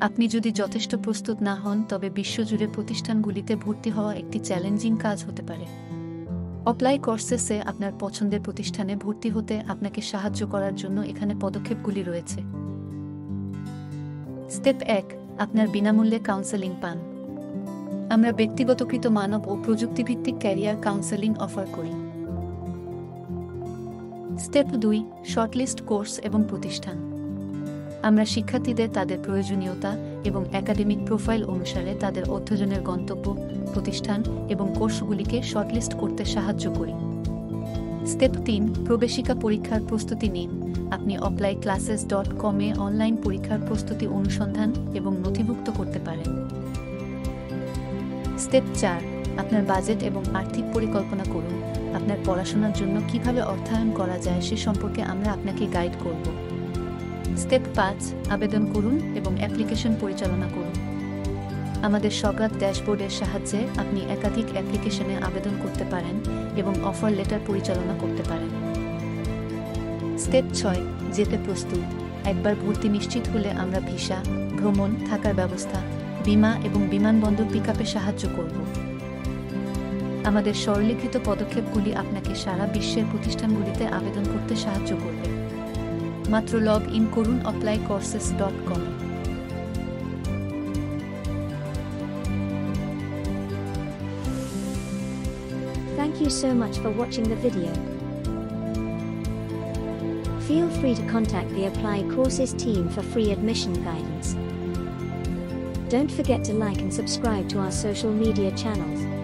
আপনি যদি যথেষ্ট প্রস্তুত না হন তবে বিশ্বজুড়ে প্রতিষ্ঠানগুলিতে ভর্তি হওয়া একটি চ্যালেঞ্জিং কাজ হতে পারে। অ্যাপ্লাই কোর্সেসে আপনার পছন্দের প্রতিষ্ঠানে ভর্তি হতে আপনাকে সাহায্য করার জন্য এখানে পদক্ষেপগুলি রয়েছে। স্টেপ 1, আপনার বিনামূল্যে কাউন্সেলিং পান। আমরা ব্যক্তিগতকৃত মানব ও প্রযুক্তিভিত্তিক ক্যারিয়ার কাউন্সেলিং অফার করি। স্টেপ 2, শর্টলিস্ট কোর্স এবং প্রতিষ্ঠান। আমরা শিক্ষার্থীদের তাদের প্রয়োজনীয়তা এবং একাডেমিক প্রোফাইল অনুসারে তাদের অধ্যয়নের গন্তব্য, প্রতিষ্ঠান এবং কোর্সগুলিকে শর্টলিস্ট করতে সাহায্য করি। স্টেপ 3, প্রবেশিকা পরীক্ষার প্রস্তুতি নিন। আপনি ApplyClasses.com-এ অনলাইন পরীক্ষার প্রস্তুতি অনুসন্ধান এবং নথিভুক্ত করতে পারেন। স্টেপ 4, আপনার বাজেট এবং আর্থিক পরিকল্পনা করুন। আপনার পড়াশোনার জন্য কিভাবে অর্থায়ন করা যায় সে সম্পর্কে আমরা আপনাকে গাইড করব। স্টেপ 5, আবেদন করুন এবং অ্যাপ্লিকেশন পরিচালনা করুন। আমাদের সগ্রাহক ড্যাশবোর্ডের সাহায্যে আপনি একাধিক অ্যাপ্লিকেশনে আবেদন করতে পারেন এবং অফার লেটার পরিচালনা করতে পারেন। স্টেপ 6, যেতে প্রস্তুত। একবার ভর্তি নিশ্চিত হলে আমরা ভিসা, ভ্রমণ, থাকার ব্যবস্থা, বীমা এবং বিমানবন্দর পিকআপে সাহায্য করব। আমাদের সরলীকৃত পদক্ষেপগুলি আপনাকে সারা বিশ্বের প্রতিষ্ঠানগুলিতে আবেদন করতে সাহায্য করবে। মাত্র লগ ইন করুন ApplyCourses.com-এ। Thank you so much for watching the video. Feel free to contact the ApplyCourses team for free admission guidance. Don't forget to like and subscribe to our social media channels.